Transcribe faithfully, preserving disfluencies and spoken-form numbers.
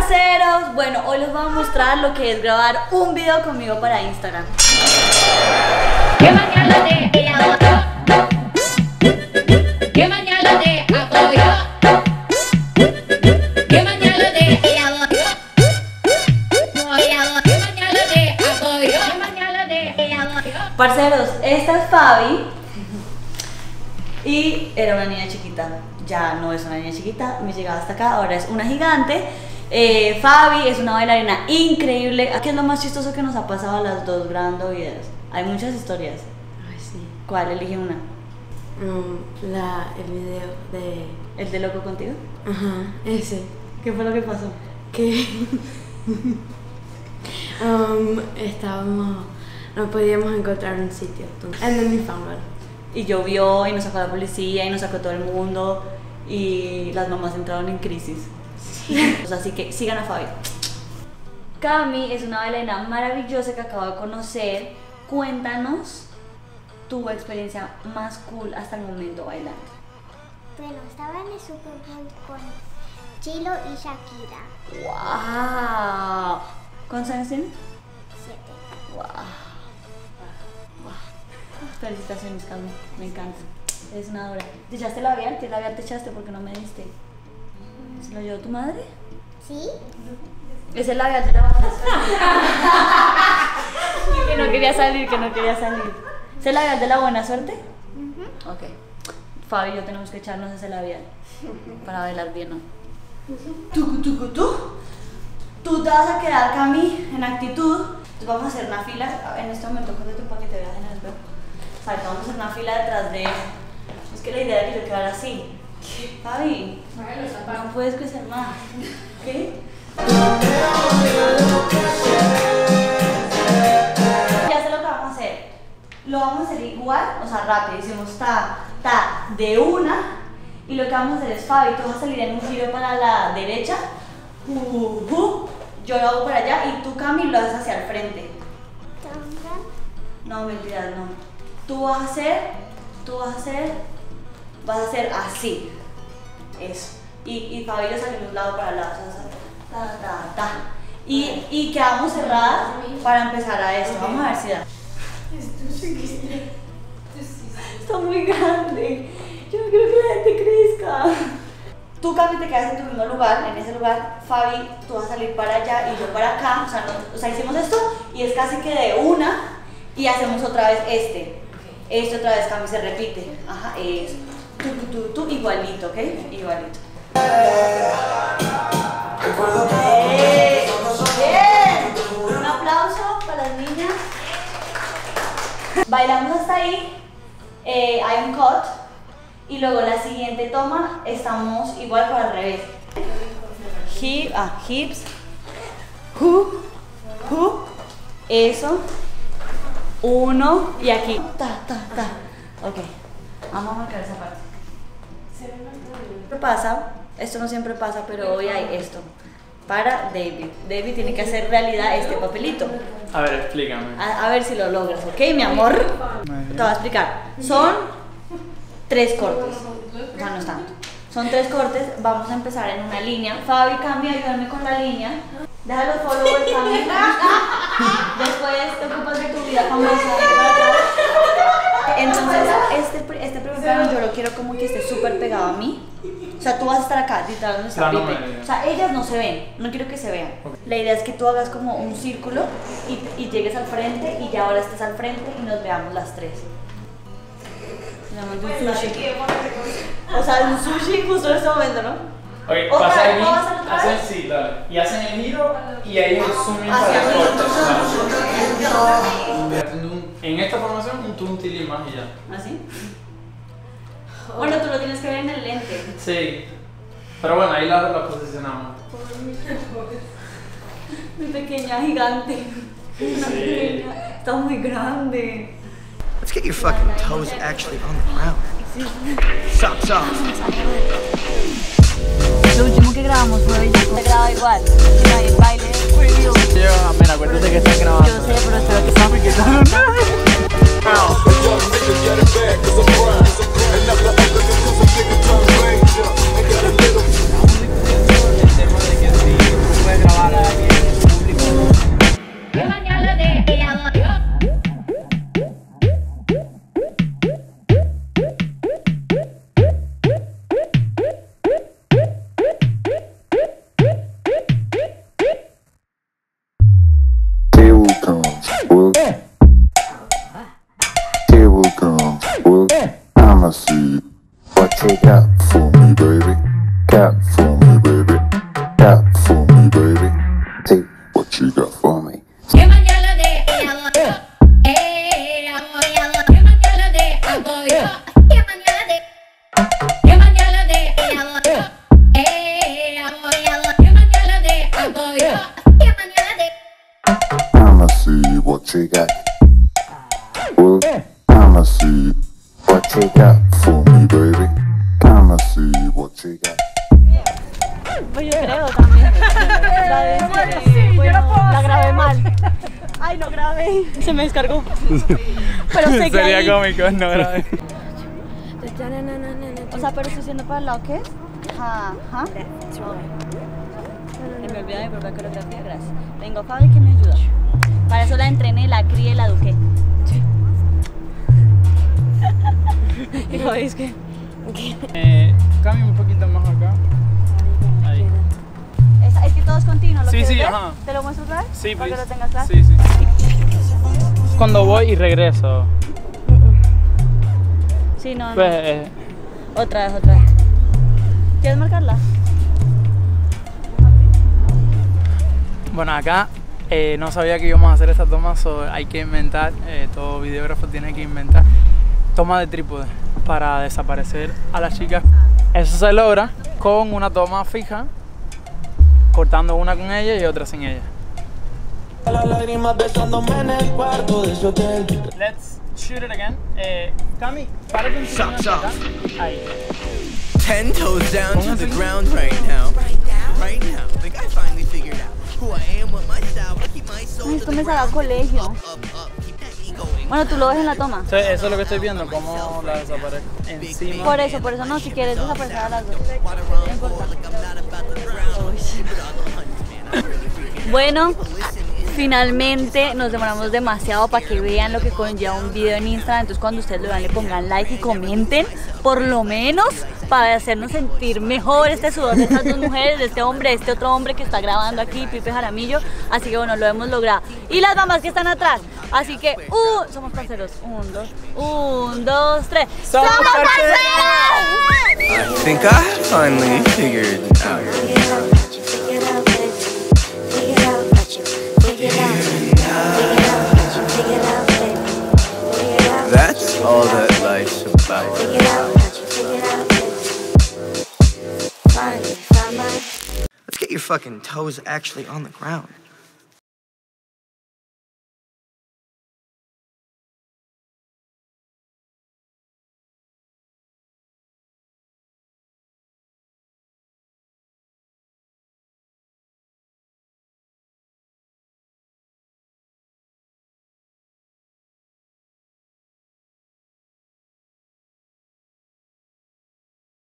Parceros, bueno, hoy les voy a mostrar lo que es grabar un video conmigo para Instagram. Que mañana te apoyo. Que mañana te apoyo. Que mañana te apoyo. Que mañana te apoyo. Que mañana te apoyo. Parceros, esta es Fabi. Y era una niña chiquita. Ya no es una niña chiquita, me llegaba hasta acá, ahora es una gigante. Eh, Fabi es una bailarina increíble. ¿Qué es lo más chistoso que nos ha pasado a las dos grabando videos? Hay muchas historias. Ay, sí. ¿Cuál? Elige una. Um, la, el video de... ¿El de Loco Contigo? Ajá, ese. ¿Qué fue lo que pasó? Que... um, estábamos... No podíamos encontrar un sitio. And then we found one. Y llovió y nos sacó la policía y nos sacó todo el mundo y las mamás entraron en crisis. Sí. Así que sigan a Fabi. Cami es una bailarina maravillosa que acabo de conocer. Cuéntanos tu experiencia más cool hasta el momento bailando. Bueno, estaba en el Super Bowl con Chilo y Shakira. ¡Wow! ¿Cuántos años tienes? Siete. ¡Wow! Felicitaciones, Cami, me encanta. Es una hora. ¿Te echaste labial? ¿Qué labial te echaste? Porque no me diste. ¿Se lo llevó tu madre? ¿Sí? Es el labial de la buena suerte. Que no quería salir, que no quería salir. ¿Es el labial de la buena suerte? Uh-huh. Ok. Fabi y yo tenemos que echarnos ese labial para bailar bien, ¿no? Tú, tú, tú, tú te vas a quedar, Cami, en actitud. Entonces vamos a hacer una fila. En este momento, cógete un paquete, veas en el espejo. Vamos a hacer una fila detrás de... Es que la idea era que yo quedara así. ¿Qué? Fabi, no puedes crecer más. ¿Qué? Ya sé lo que vamos a hacer. Lo vamos a hacer igual, o sea, rápido. Hicimos ta, ta, de una. Y lo que vamos a hacer es, Fabi, tú vas a salir en un giro para la derecha. Uh, uh, yo lo hago para allá y tú, Cami, lo haces hacia el frente. No, mentiras, no. Tú vas a hacer, tú vas a hacer, vas a hacer así, eso, y, y Fabi lo sale de un lado para el lado, o sea, ta, ta, ta, y, y quedamos cerradas para empezar a eso. Vamos a ver si da. Está muy grande, yo no quiero que la gente crezca. Tú, Cami, te quedas en tu mismo lugar, en ese lugar. Fabi, tú vas a salir para allá y yo para acá, o sea, no, o sea, hicimos esto y es casi que de una y hacemos otra vez este. Esto otra vez, Cami, se repite. Ajá, eso. Tú, tú, tú, tú, igualito, ¿ok? Igualito. ¡Eh! ¡Bien! Un aplauso para las niñas. Bailamos hasta ahí. Eh, hay un cut. Y luego la siguiente toma, estamos igual pero al revés. Hip, ah, hips. Hu, hu. Eso. Uno y aquí. Ta, ta, ta. Ok. Vamos a marcar esa parte. Siempre pasa, esto no siempre pasa, pero hoy hay esto. Para David. David tiene que hacer realidad este papelito. A ver, explícame. A, a ver si lo logras, ¿ok, mi amor? Te voy a explicar. Son tres cortes. O sea, no es tanto. Son tres cortes. Vamos a empezar en una línea. Fabi, cambia, ayúdame con la línea. Deja los followers, Fabi. Después te ocupas de tu vida famosa. Entonces, este, este primer plano yo lo quiero como que esté súper pegado a mí. O sea, tú vas a estar acá, literal, donde está Plano Pipe. medio. O sea, ellas no se ven, no quiero que se vean. Okay. La idea es que tú hagas como un círculo y, y llegues al frente y ya ahora estés al frente y nos veamos las tres. Un sushi. O sea, un sushi justo en este momento, ¿no? Oye, ¿Otra pasa vez? ahí, ¿Puedo hacer otra hacen, vez? sí, dale. Y hacen el giro y ahí el zoom in para Hacia el arriba. corte. Haciendo un- En esta formación, un tuntilín más y ya. ¿Así? Bueno, tú lo tienes que ver en el lente. Sí. Pero bueno, ahí la, la posicionamos. Mi pequeña gigante. Una Sí. pequeña. Está muy grande. Let's get your fucking toes actually on the ground. Socks off. Lo último que grabamos fue Bellaco. Se graba igual. Si no hay el baile, preview. Yo, mira, acuérdate que están grabando. Yo sé, pero espero que estamos El tema de que si tú puedes what you got for me, baby. Got for me, baby. Got for me, baby. See what you got for me. Que mañana de apoyo, eh, apoyo. Que mañana de apoyo, que mañana de, que mañana de apoyo, eh, apoyo. Que mañana de apoyo, que mañana de. I'ma see what you got. Well, I'ma see what you got for me, baby. I'ma see what you got. Pues yo creo también. La, de, sí, bueno, la grabé mal. Ay, no grabé. Se me descargó. Pero sé que sería ahí... cómico, no grabé. O sea, pero estoy haciendo para el lado que es. Ajá, ajá. Se me olvidó mi propia coreografía, gracias. Tengo a Fabi que me ayuda. Para eso la entrené, la crié y la eduqué. ¿Y Fabi es que? Eh, cambia un poquito más acá. Ahí. Es, es que todo es continuo, ¿lo Sí, quieres sí, ver? ajá. ¿Te lo muestro otra vez? Sí, para que please. lo tengas claro. Sí, sí. Cuando voy y regreso. Sí, no, no. Pues, eh, Otra vez, otra vez. ¿Quieres marcarla? bueno, acá eh, no sabía que íbamos a hacer esta toma, so hay que inventar, eh, todo videógrafo tiene que inventar toma de trípode para desaparecer a las chicas. Eso se logra con una toma fija, cortando una con ella y otra sin ella. Let's shoot it again. Eh, Cami, párate un Stop, segundo stop. acá. Ahí. Ten toes down to the ground right now. Right now. Think I finally figured out who I am, what my style, I keep my soul Ay, to esto the me ground. sabe a colegio. Up, up, up, keep that ego in. Bueno, tú lo ves en la toma. Entonces, eso es lo que estoy viendo, cómo la desaparezco. Encima. Por eso, por eso no, si quieres desaparecer a las dos. Water run for like I'm not about to drown. Keep it on the hunt, man. I'm really freaking Bueno, finalmente nos demoramos demasiado para que vean lo que conlleva un video en Instagram. Entonces cuando ustedes lo vean le pongan like y comenten, por lo menos para hacernos sentir mejor este sudor de estas dos mujeres, de este hombre, de este otro hombre que está grabando aquí, Pipe Jaramillo. Así que bueno, lo hemos logrado. Y las mamás que están atrás. Así que, uh, somos parceros. Un, dos, un, dos, tres. ¡Somos parceros! I think I finally figured out. That's all that life's about. Let's get your fucking toes actually on the ground.